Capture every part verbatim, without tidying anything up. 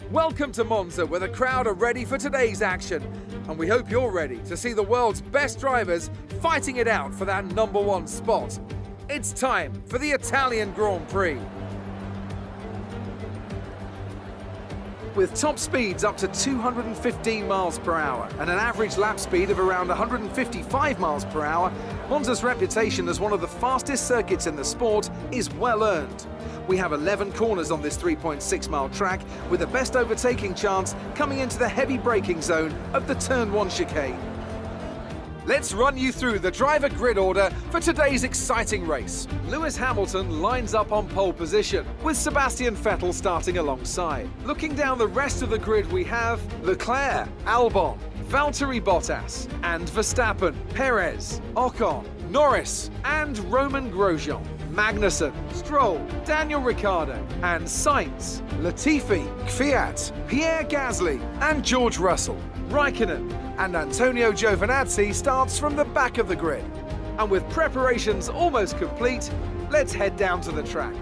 Welcome to Monza, where the crowd are ready for today's action. And we hope you're ready to see the world's best drivers fighting it out for that number one spot. It's time for the Italian Grand Prix. With top speeds up to two hundred fifteen miles per hour and an average lap speed of around one hundred fifty-five miles per hour, Monza's reputation as one of the fastest circuits in the sport is well earned. We have eleven corners on this three point six mile track, with the best overtaking chance coming into the heavy braking zone of the turn one chicane. Let's run you through the driver grid order for today's exciting race. Lewis Hamilton lines up on pole position, with Sebastian Vettel starting alongside. Looking down the rest of the grid, we have Leclerc, Albon, Valtteri Bottas, and Verstappen, Perez, Ocon, Norris, and Roman Grosjean. Magnussen, Stroll, Daniel Ricciardo, and Sainz, Latifi, Kvyat, Pierre Gasly, and George Russell. Raikkonen and Antonio Giovinazzi starts from the back of the grid. And with preparations almost complete, let's head down to the track.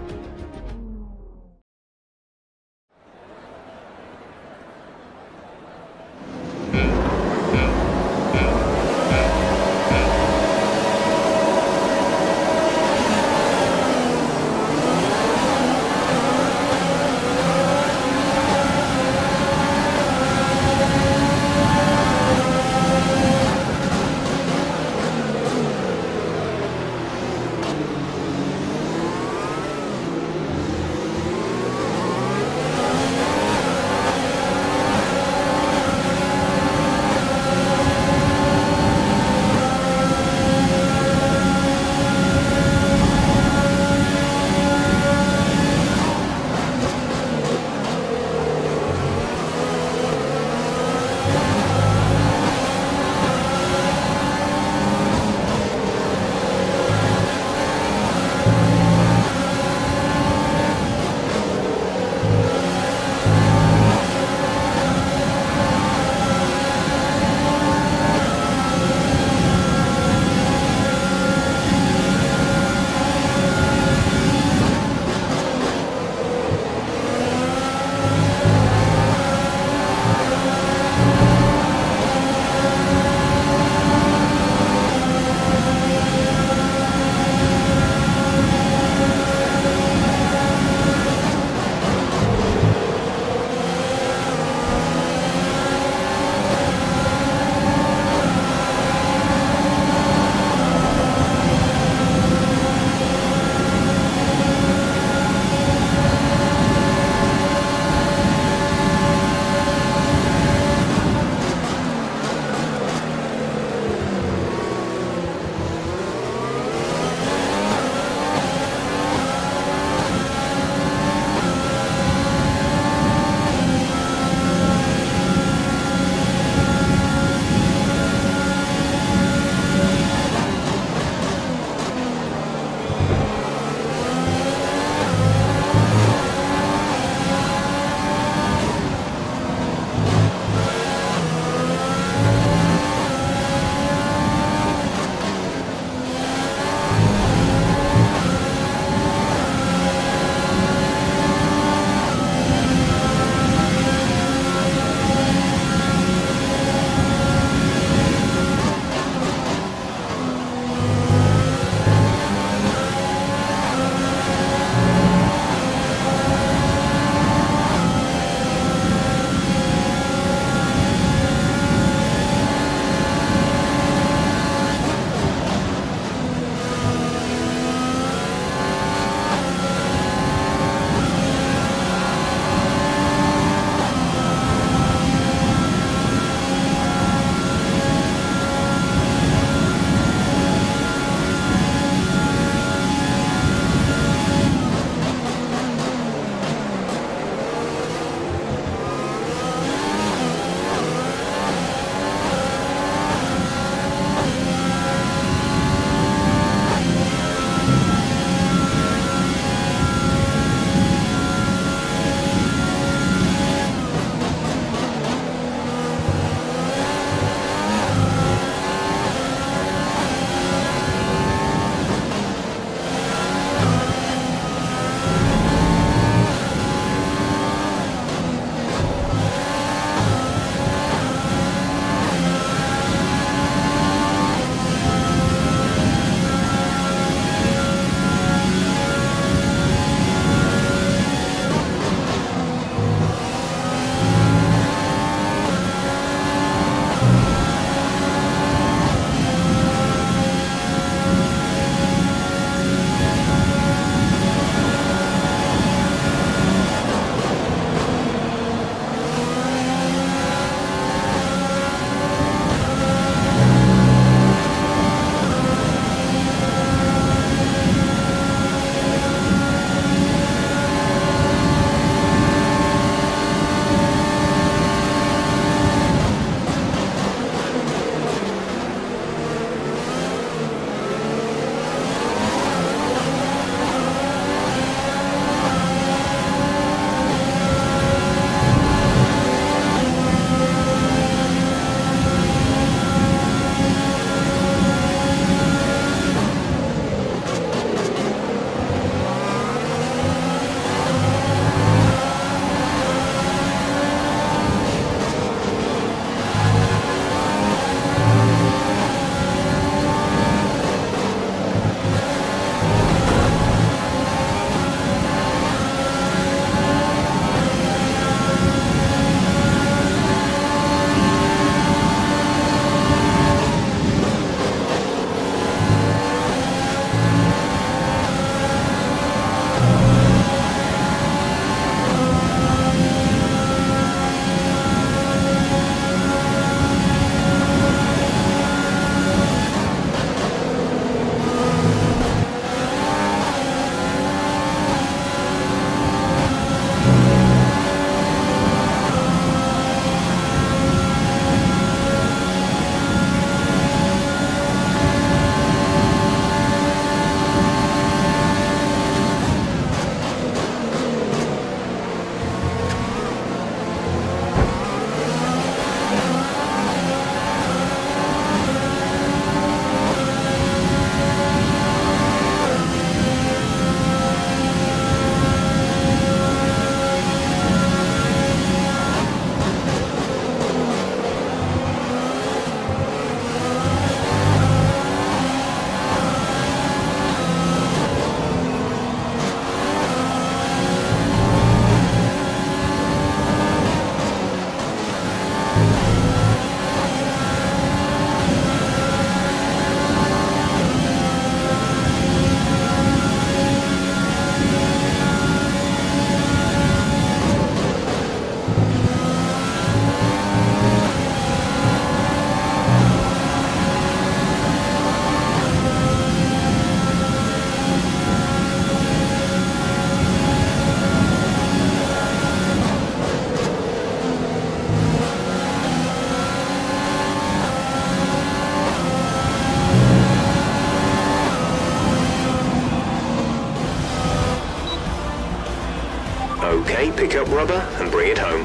pick up rubber and bring it home.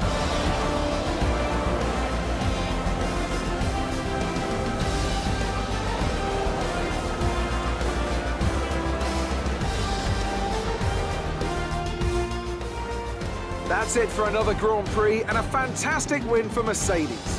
That's it for another Grand Prix and a fantastic win for Mercedes.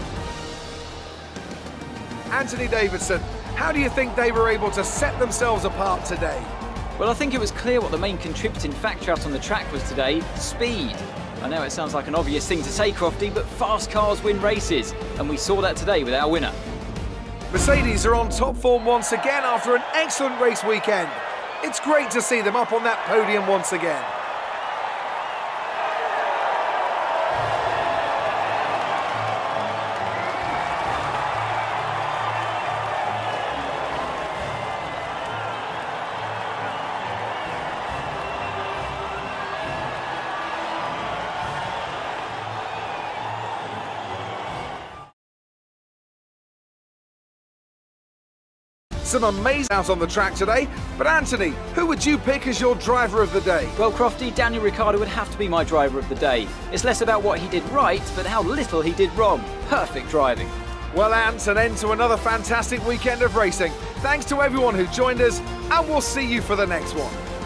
Anthony Davidson, how do you think they were able to set themselves apart today? Well, I think it was clear what the main contributing factor out on the track was today: speed. I know it sounds like an obvious thing to say, Crofty, but fast cars win races, and we saw that today with our winner. Mercedes are on top form once again after an excellent race weekend. It's great to see them up on that podium once again. Some amazing out on the track today, but Anthony, who would you pick as your driver of the day? Well, Crofty, Daniel Ricciardo would have to be my driver of the day. It's less about what he did right, but how little he did wrong. Perfect driving. Well, Ant, an end to another fantastic weekend of racing. Thanks to everyone who joined us, and we'll see you for the next one.